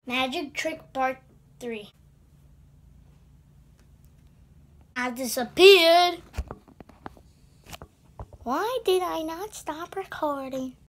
Magic Trick Part 3. I disappeared. Why did I not stop recording?